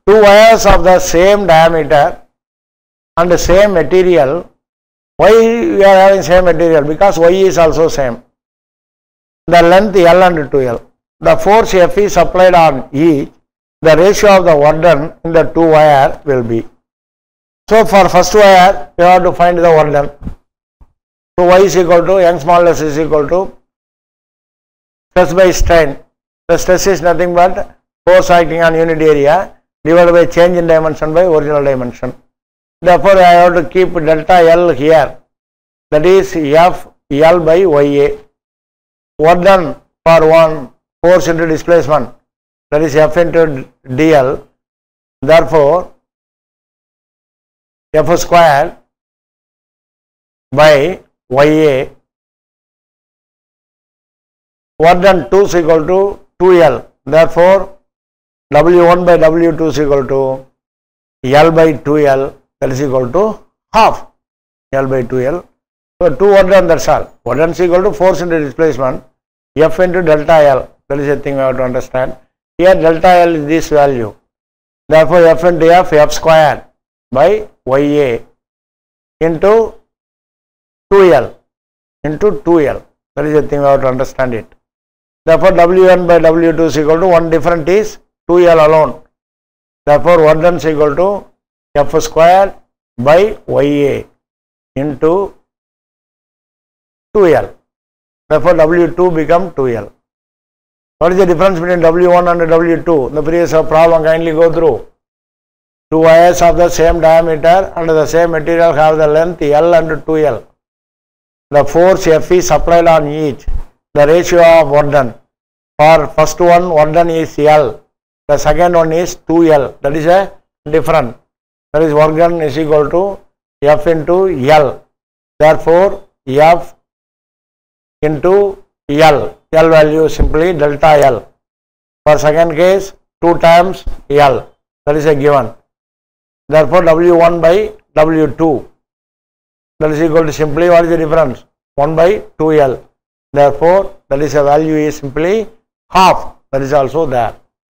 two wires of the same diameter and the same material. Why we are having same material? Because Y is also same. The length L and 2L. The force F is applied on each. The ratio of the work done in the two wire will be. So for first wire, you have to find the work done. So Y is equal to Young's modulus is equal to stress by strain. The stress is nothing but force acting on unit area divided by change in dimension by original dimension. Therefore, I have to keep delta L here. That is F L by YA. Work done for one force into displacement. That is F into DL. Therefore, F squared by YA. Work done 2 is equal to 2L. Therefore, W1 by W2 is equal to L by 2L. That is equal to half L by 2L. So, 2 work done, that's all. Work done is equal to force into displacement F into delta L. That is a thing we have to understand. Here delta L is this value. Therefore, F into F squared by YA into 2L into 2L. That is a thing we have to understand it. Therefore, W1 by W2 is equal to one different is 2L alone. Therefore, work done is equal to F squared by YA into 2L. Therefore, W2 become 2L. What is the difference between W1 and W2? The previous problem, kindly go through. Two wires of the same diameter and the same material have the length L and 2L. The force F is applied on each. The ratio of work done. For first one, work done is L. The second one is 2L. That is a difference. That is work done is equal to F into L. Therefore, F into L. L value simply delta L. For second case, 2 times L. That is a given. Therefore, W1 by W2. That is equal to simply what is the difference? 1 by 2L. Therefore, that is a value is simply half. That is also there.